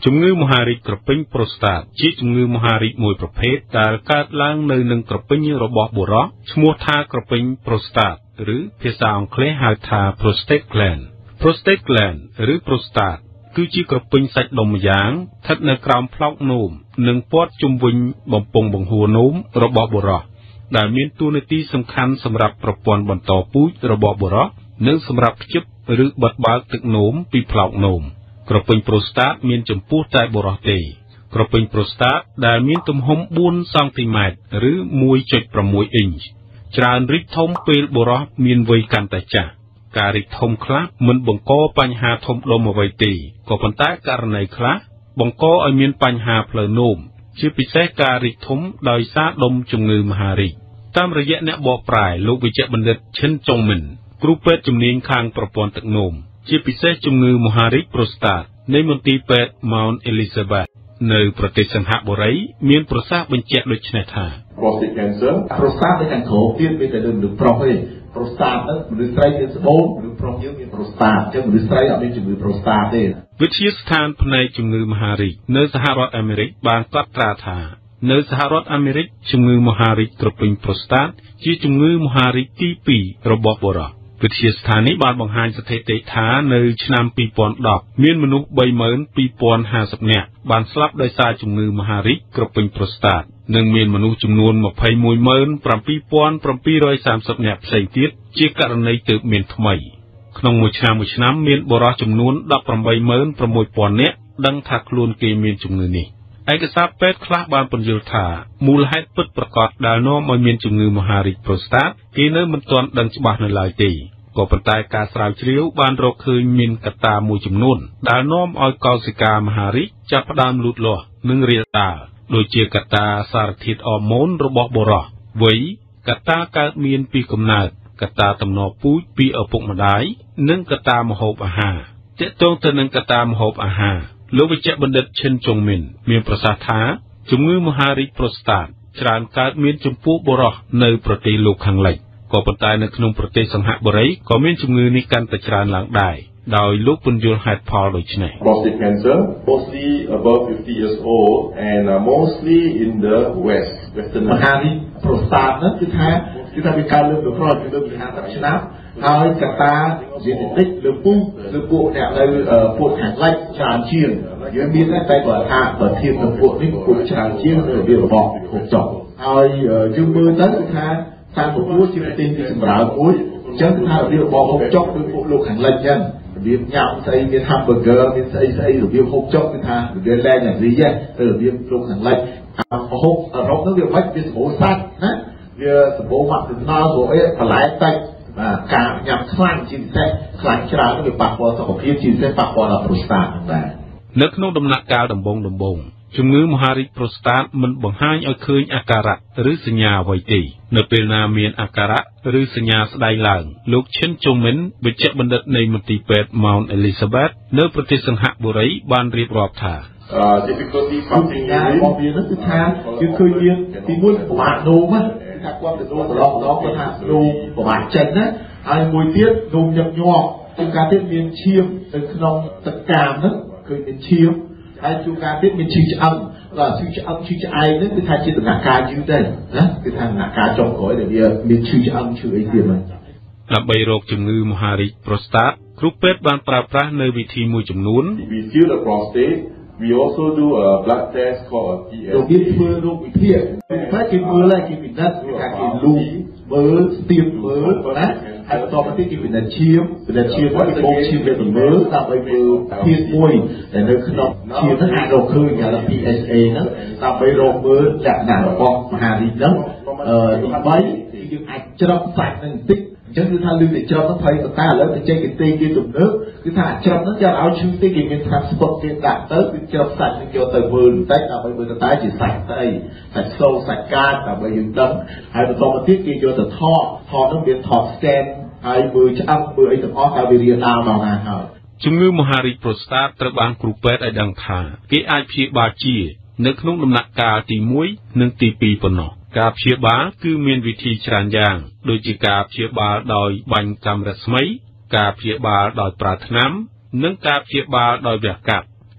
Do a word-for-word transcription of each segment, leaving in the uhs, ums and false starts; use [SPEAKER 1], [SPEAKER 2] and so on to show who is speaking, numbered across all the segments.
[SPEAKER 1] ជំងឺមហារីកក្រពេញប្រូស្តាតជាជំងឺមហារីកមួយប្រភេទដែលកើតឡើងនៅនឹងក្រពេញរបស់បុរសឈ្មោះថាក្រពេញប្រូស្តាតឬភាសាអង់គ្លេសហៅថា prostate gland prostate gland ឬ prostate គឺជាក្រពេញសាច់ដុំម្យ៉ាងស្ថិតនៅក្រោមផ្លោកនោមនិងព័ទ្ធជុំវិញបំពង់បង្ហួរនោមរបស់បុរសដែលមានតួនាទីសំខាន់សម្រាប់ប្រព័ន្ធបន្តពូជរបស់បុរសនិងសម្រាប់ខ្ជិបឬបិទបើកទឹកនោមពីផ្លោកនោមក្រពេញប្រូស្តាតមានចម្ពោះតែបុរសទេក្រពេញប្រូស្តាតដែលមានទំហំបួនសង់ទីម៉ែត្រឬ មួយចុចប្រាំមួយ អ៊ីនជច្រើនរីកធំពេលបុរសមានវ័យកាន់តែចាស់ការរីកធំខ្លះមិនបង្កបញ្ហាធំដុំអ្វីទេក៏ប៉ុន្តែករណីខ្លះបង្កឲ្យមានបញ្ហាផ្លូវនោមជាពិសេសការរីកធំដោយសារដុំជំងឺមហារីកតាមរយៈអ្នកបកប្រែលោកវិជ្ជបណ្ឌិតឈិនចុងមិនគ្រូពេទ្យជំនាញខាងប្រព័ន្ធទឹកនោមជាពិសេសជំងឺមហារីកប្រូស្តាតនៃមន្ទីរពេទ្យ Mount Elizabeth នៅប្រទេសសិង្ហបុរីមានប្រសាសន៍បញ្ជាក់ដូចនេះថា
[SPEAKER 2] prostate cancer ប្រូស្តាតនៅខាងក្រោមទៀតមានតែលើមនុស្សប្រុសទេប្រូស្តាតហ្នឹងមនុស្សស្រីមានស្បូនមនុស្សប្រុសយើងមានប្រូស្តាតអញ្ចឹងមនុស្សស្រីអត់មានជំងឺប្រូស្តាតទេ
[SPEAKER 1] វិទ្យាស្ថានផ្នែកជំងឺមហារីកនៅសហរដ្ឋអាមេរិកបានកត់ត្រាថានៅសហរដ្ឋអាមេរិកជំងឺមហារីកក្រពេញប្រូស្តាតជាជំងឺមហារីកទីពីររបស់បុរសវិទ្យាស្ថាននេះបានបង្ហាញស្ថិតិថានៅឆ្នាំពីរពាន់ដប់មានមនុស្ស បីម៉ឺនពីរពាន់ហាសិប នាក់បានស្លាប់ដោយសារជំងឺមហារីកក្រពេញប្រូស្តាតនិងមានមនុស្សចំនួន ម្ភៃមួយម៉ឺនប្រាំពីរពាន់ប្រាំពីររយសាមសិប នាក់ផ្សេងទៀតជាករណីទើបមានថ្មីក្នុងមួយឆ្នាំមួយឆ្នាំមានបុរសចំនួន ដប់ប្រាំបីម៉ឺនប្រាំមួយពាន់ នាក់ដឹងថាខ្លួនគេមានជំងឺនេះឯកសារពេទ្យខ្លះបានពន្យល់ថាមូលហេតុពិតប្រាកដដែលនាំឲ្យមានជំងឺមហារីកប្រូស្តាតគេនៅមិនទាន់ដឹងច្បាស់នៅឡើយទេក៏ប៉ុន្តែការស្រាវជ្រាវបានរកឃើញមានកត្តាមួយចំនួនដែលនាំឲ្យកោសិកាមហារីកចាប់ផ្ដើមលូតលាស់និងរាលដាលដូចជាកត្តាសារធាតុអរម៉ូនរបស់បុរសវ័យកត្តាកើតមានពីកំណើតកត្តាតំណពូជពីឪពុកម្ដាយនិងកត្តាមហូបអាហារទាក់ទងទៅនឹងកត្តាមហូបអាហារលោកវិជ្ជបណ្ឌិតឈិនចុងមីនមានប្រសាសន៍ថាជំងឺមហារីកប្រូស្តាតច្រើនកើតមានចំពោះបុរសនៅប្រទេសលោកខាងលិចក៏ប៉ុន្តែនៅក្នុងប្រទេសសិង្ហបុរីក៏មានជំងឺនេះកាន់តែច្រើនឡើងដែរដោយលោកពន្យល់ហេតុផលដូចនេះ
[SPEAKER 2] prostate cancer mostly above fifty years old and uh, mostly in the west western មហារីកប្រូស្តាតហ្នឹងគឺថាគឺថាវាកើតលើប្រព័ន្ធគឺលើពីហាសិបឆ្នាំហើយកត្តា genetic លើពុះលើពួកអ្នកនៅពួកខាងលិចច្រើនជាងយើងមានតែបើថាបើធៀបនឹងពួកនេះពួកច្រើនជាងនៅវារបបហូបចុកហើយយើងមើលទៅគឺថាតាមប្រព័ន្ធជាប្រទេសទីចម្រើនមួយអញ្ចឹងគឺថារបៀបរបបហូបចុកដូចពួកលោកខាងលិចអញ្ចឹងរបៀបញ៉ាំស្អីមាន hamburger មានស្អីស្អីរបៀបហូបចុកគឺថារបៀបលែងអារីទៅរបៀបលោកខាងលិចហូបអឺរ៉ុបនោះវាមិនវាសម្បូរសាច់ណាវាសម្បូរម៉ាក់ដូណាល់ព្រោះអីបន្លែតិចបាទការញ៉ាំខ្លាំងជាពិសេសខ្លាំងច្រើនវាប៉ះពាល់សុខភាពជាពិសេសប៉ះពាល់ដល់ប្រូស្តាតហ្នឹងដែរ
[SPEAKER 1] នៅក្នុងដំណាក់កាលដំបូងដំបូងជំងឺមហារីកប្រូស្តាតមិនបង្ហាញឲ្យឃើញអាការៈឬសញ្ញាអ្វីទេនៅពេលណាមានអាការៈឬសញ្ញាស្ដែងឡើងលោកឈិនជុំមិនវិជ្ជបណ្ឌិតនៃមន្ទីរពេទ្យ Mount Elizabeth នៅប្រទេសសិង្ហបុរីបានរៀបរាប់ថា
[SPEAKER 2] difficulty passing របស់វានោះគឺថាគឺឃើញមានទីមួយពិបាកនោមណាថាគាត់ទៅនោមម្ដងម្ដងគាត់ថានោមពិបាកចេញណាហើយមួយទៀតនោមញឹកញាប់ជួនកាលទៀតមានឈាមនៅក្នុងទឹកកាមហ្នឹងឃើញមានឈាមហើយជួនកាលទៀតមានឈឺឆ្អឹងបាទឈឺឆ្អឹងឈឺឆ្អែកហ្នឹងគឺថាជាដំណាក់កាលយឺតដែរណាគឺថាដំណាក់កាលចុងក្រោយដែលវាមានឈឺឆ្អឹងឈឺអីទៀតហ្នឹង
[SPEAKER 1] ដើម្បីរកជំងឺមហារីកប្រូស្តាតគ្រូពេទ្យបានប្រើប្រាស់នៅវិធីមួយចំនួន
[SPEAKER 2] we view the prostate we also do a blood test called a T S របៀបធ្វើរោគវិភាគតែគេមើលគេពិនិត្យគេថាគេលូមើលស្ទាបមើលណាហើយបន្តមកទៀតគេពិនិត្យឈាមពិនិត្យឈាមមកគេបូកឈាមវាទៅមើលដើម្បីមើលធាតុមួយដែលនៅក្នុងឈាមហ្នឹងអាចរកឃើញថា P S A ហ្នឹងដើម្បីរកមើលលក្ខណៈរបស់មហារីកហ្នឹងអឺទីបីគឺយើងអាចច្រឹបសាច់ហ្នឹងបន្តិចអញ្ចឹងគឺថាលឺតែច្រឹបហ្នឹងភ័យទៅតែឥឡូវទៅចេញគេទេគេទំនើបគឺថាច្រឹបហ្នឹងចាំឲ្យឈឺទេគេមាន transport គេដាក់ទៅគឺច្រឹបសាច់ហ្នឹងយកទៅមើលបន្តិចដើម្បីមើលទៅតែជាសាច់ស្អីសាច់សូសាច់កាចដើម្បីយើងដឹងហើយបន្តមកទៀតគេយកទៅថតថតហ្នឹងមានថត scan ហើយមើលឆ្អឹងមើលអីទាំងអស់តើវារាលដាលដល់ណាហើយ
[SPEAKER 1] ជំងឺមហារីកប្រូស្តាតត្រូវបានគ្រូពេទ្យឲ្យដឹងថាគេអាចព្យាបាលជានៅក្នុងដំណាក់កាលទីមួយនិងទីពីរប៉ុណ្ណោះការព្យាបាលគឺមានវិធីច្រើនយ៉ាងដូចជាការព្យាបាលដោយបាញ់កាំរស្មីការព្យាបាលដោយប្រើថ្នាំនិងការព្យាបាលដោយវះកាត់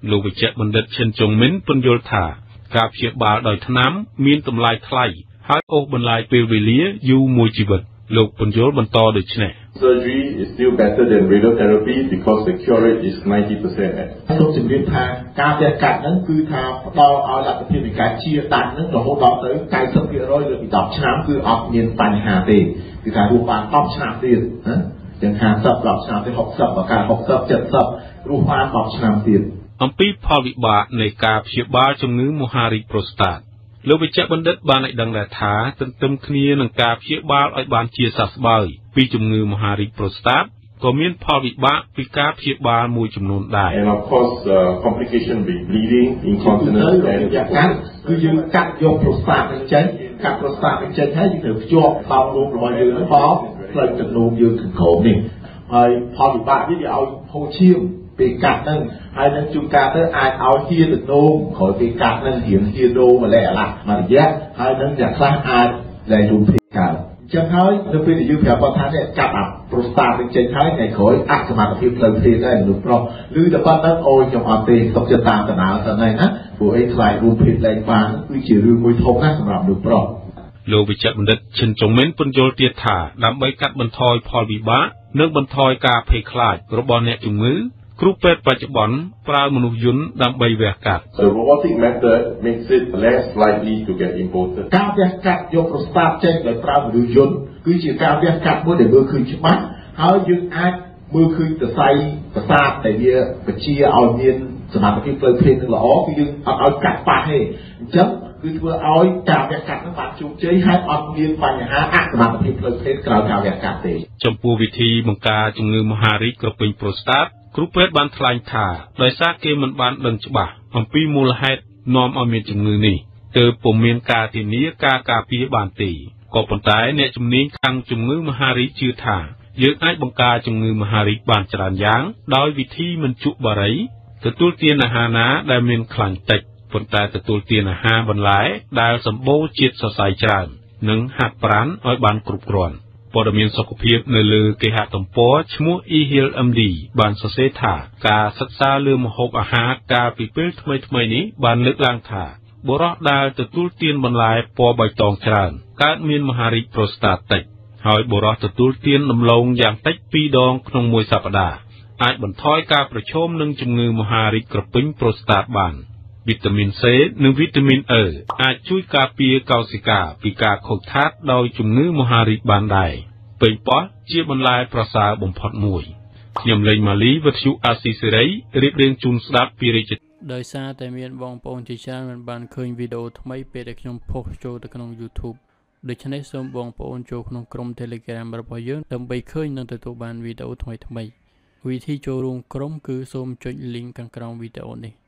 [SPEAKER 1] លោកវិជ្ជបណ្ឌិតឈិនចុងមិនពន្យល់ថាការព្យាបាលដោយថ្នាំមានតម្លៃថ្លៃហើយអូសបន្លាយពេលវេលាយូរមួយជីវិតលោកពន្យល់បន្តដូចនេះ
[SPEAKER 2] Surgery is still better than radiotherapy because the cure rate is ninety percent. សូមជម្រាបថាការវះកាត់ហ្នឹងគឺថាផ្ដល់ឲ្យលទ្ធភាពនៃការជាដាច់ហ្នឹងរហូតដល់ទៅ ninety percent លើពីtenឆ្នាំគឺអត់មានបញ្ហាទេគឺថារស់បានtenឆ្នាំទៀតណាទាំងfifty tenឆ្នាំទៅsixtyបើការsixty seventyរស់បានtenឆ្នាំទៀត
[SPEAKER 1] អំពីផលវិបាកនៃការព្យាបាលជំងឺមហារីកប្រូស្តាតលោកវិជ្ជបណ្ឌិតបានឲ្យដឹងដែរថាទន្ទឹមគ្នានឹងការព្យាបាលឲ្យបានជាសះស្បើយពីជំងឺមហារីកប្រូស្តាតក៏មានផលវិបាកពីការព្យាបាលមួយចំនួនដែរ
[SPEAKER 2] And of course uh, complication be bleeding incontinence
[SPEAKER 3] យ៉ាងកាត់គឺយើងកាត់យកប្រូស្តាតចេញកាត់ប្រូស្តាតចេញហើយយើងត្រូវភ្ជាប់បោកនោមរបស់យើងហ្នឹងផងផ្លូវទឹកនោមយើងខាងក្រោមនេះហើយផលវិបាកនេះវាឲ្យហូរឈាមពេលកាត់ហ្នឹងហើយនឹងជួនកាលទៅអាចឲ្យហៀនទឹកនោមក្រោយពេលកាត់ហ្នឹងរៀងហៀននោមម្លេះអាឡាស់មួយរយៈហើយនឹងយ៉ាងខ្លះអាចដែលរួមភាពកើតអញ្ចឹងហើយនៅពេលដែលយើងប្រាប់គាត់ថានេះកាត់អាប្រូស្តាតនឹងចេញហើយថ្ងៃក្រោយអសមត្ថភាពផ្លូវភេទដែរមនុស្សប្រុសឬតែប៉ុណ្្នឹងអូយខ្ញុំអត់ទេទុកចិត្តតាមដំណើរទៅហ្នឹងណាព្រោះអីខ្លាចរួមភេទលែងបានគឺជារឿងមួយធំណាស់សម្រាប់មនុស្សប្រុស
[SPEAKER 1] លោកវិជ្ជបណ្ឌិតឈិនចុងមិនពន្យល់ទៀតថាដើម្បីកាត់បន្ថយផលវិបាកនិងបន្ថយការភ័យខ្លាចរបស់អ្នកជំងឺគ្រូពេទ្យបច្ចុប្បន្នប្រើមនុស្សយន្តដើម្បីវះកាត់
[SPEAKER 2] The robotic method makes it less likely to get imported
[SPEAKER 1] ការវះកាត់យកប្រូស្តាតចេញដោយប្រើមនុស្សយន្តគឺជាការវះកាត់មួយដែលមើលឃើញច្បាស់ហើយយើងអាចមើលឃើញសរសៃប្រសាទដែលវាបញ្ជាឲ្យមានសមត្ថភាពផ្លូវភេទនឹងល្អគឺយើងអត់ឲ្យកាត់ប៉ះទេអញ្ចឹងគឺធ្វើឲ្យការវះកាត់នឹងបានជោគជ័យហើយអត់មានបញ្ហាអសមត្ថភាពផ្លូវភេទក្រោយការវះកាត់ទេចំពោះវិធីបង្ការជំងឺមហារីកក្រពេញប្រូស្តាតគ្រូពេទ្យបានថ្លែងថាដោយសារគេមិនបានដឹងច្បាស់អំពីមូលហេតុនាំឲ្យមានជំងឺនេះទើបពុំមានការធានាការការពារបានទេក៏ប៉ុន្តែអ្នកជំនាញខាងជំងឺមហារីកជឿថាយើងអាចបង្ការជំងឺមហារីកបានច្រើនយ៉ាងដោយវិធីមិនជក់បារីទទួលទានអាហារណាដែលមានខ្លាញ់តិចប៉ុន្តែទទួលទានអាហារបន្លែដែលសម្បូរជាតិសរសៃច្រើននិងហាត់ប្រាណឲ្យបានគ្រប់គ្រាន់ព័ត៌មានសុខភាពនៅលើគេហទំព័រឈ្មោះ eHeal អេម ឌី បានសរសេរថាការសិក្សាលើម្ហូបអាហារកាលពីពេលថ្មីៗនេះបានលើកឡើងថាបុរសដែលទទួលទានបន្លែពណ៌បៃតងច្រើនកើតមានមហារីកប្រូស្តាតតិចហើយបុរសទទួលទានដំឡូងយ៉ាងតិចពីរដងក្នុងមួយសប្តាហ៍អាចបន្ថយការប្រឈមនឹងជំងឺមហារីកក្រពេញប្រូស្តាតបានវីតាមីន C និងវីតាមីន E អាចជួយការពារកោសិកាពីការខូចខាតដោយជំងឺមហារីកបានដែរប៉េងប៉ោះជាបន្លែប្រសើរបំផុតមួយខ្ញុំលេងម៉ាលីវិទ្យុអាស៊ីសេរីរៀបរៀងជូនស្ដាប់ពីរាជដោយសារតែមានបងប្អូនជាច្រើនមិនបានឃើញវីដេអូថ្មីពេលដែលខ្ញុំផុសចូលទៅក្នុង YouTube ដូច្នេះសូមបងប្អូនចូលក្នុងក្រុម Telegram របស់យើងដើម្បីឃើញនិងទទួលបានវីដេអូថ្មីៗវិធីចូលរួមក្រុមគឺសូមចុច link ខាងក្រោមវីដេអូនេះ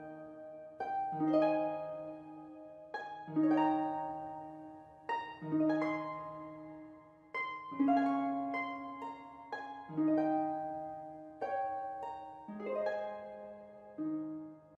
[SPEAKER 1] Mm-hmm.